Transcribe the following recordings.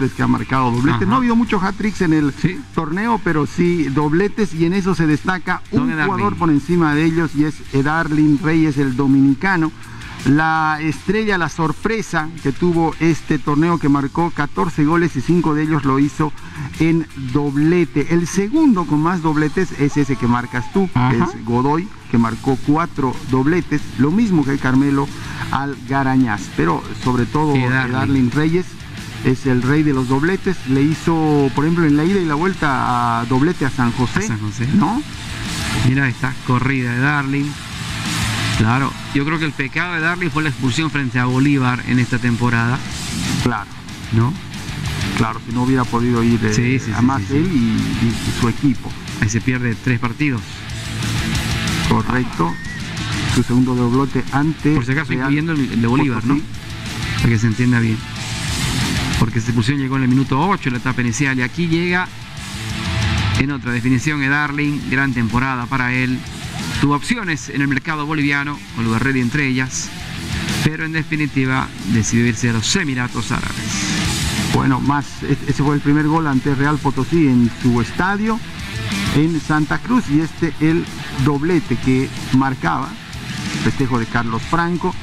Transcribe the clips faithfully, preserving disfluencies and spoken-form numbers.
jugadores que han marcado dobletes. Ajá. No ha habido muchos hat-tricks en el ¿Sí? torneo, pero sí dobletes, y en eso se destaca un Don jugador Edarlin por encima de ellos, y es Edarlin Reyes, el dominicano. La estrella, la sorpresa que tuvo este torneo, que marcó catorce goles y cinco de ellos lo hizo en doblete. El segundo con más dobletes es ese que marcas tú, que es Godoy, que marcó cuatro dobletes, lo mismo que Carmelo Algarañaz, pero sobre todo Edarlin. Edarlin Reyes es el rey de los dobletes. Le hizo, por ejemplo, en la ida y la vuelta a doblete a San José, a San José. ¿No? Mira esta corrida de Edarlin. Claro, yo creo que el pecado de Edarlin fue la expulsión frente a Bolívar en esta temporada. Claro. ¿No? Claro, si no hubiera podido ir eh, sí, sí, a sí, más sí, él sí. Y, y, y su equipo. Ahí se pierde tres partidos. Correcto. Su segundo doblete ante... Por si acaso, Real, incluyendo el de Bolívar, ¿no? Para que se entienda bien. Porque esa expulsión llegó en el minuto ocho, en la etapa inicial. Y aquí llega, en otra definición, Edarlin. Gran temporada para él. Tuvo opciones en el mercado boliviano, con Lugar Ready entre ellas, pero en definitiva decidió irse a los Emiratos Árabes. Bueno, más, ese fue el primer gol ante Real Potosí en su estadio, en Santa Cruz, y este el doblete que marcaba, festejo de Carlos Franco,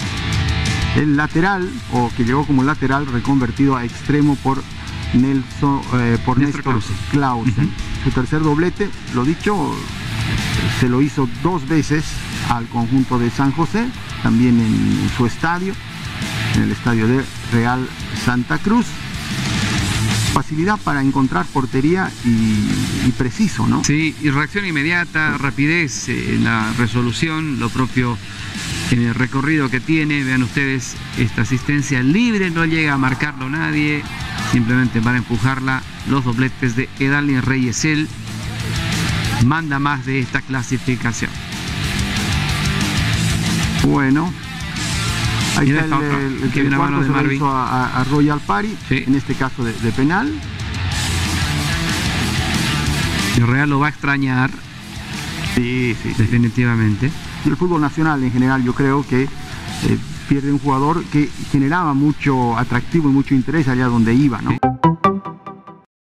el lateral, o que llegó como lateral, reconvertido a extremo por Nelson, eh, por Néstor Clausen. Clausen. Uh-huh. Su tercer doblete, lo dicho, se lo hizo dos veces al conjunto de San José, también en su estadio, en el estadio de Real Santa Cruz. Facilidad para encontrar portería y, y preciso, ¿no? Sí, y reacción inmediata, rapidez en la resolución, lo propio en el recorrido que tiene. Vean ustedes, esta asistencia libre, no llega a marcarlo nadie, simplemente para empujarla. Los dobletes de Edarlin Reyes, él manda más de esta clasificación. Bueno, ahí está el, el, el que el cuarto se lo hizo a, a Royal Party, sí. En este caso de, de penal. El Real lo va a extrañar. Sí, sí, definitivamente. Y el fútbol nacional en general, yo creo que eh, pierde un jugador que generaba mucho atractivo y mucho interés allá donde iba, ¿no? Sí.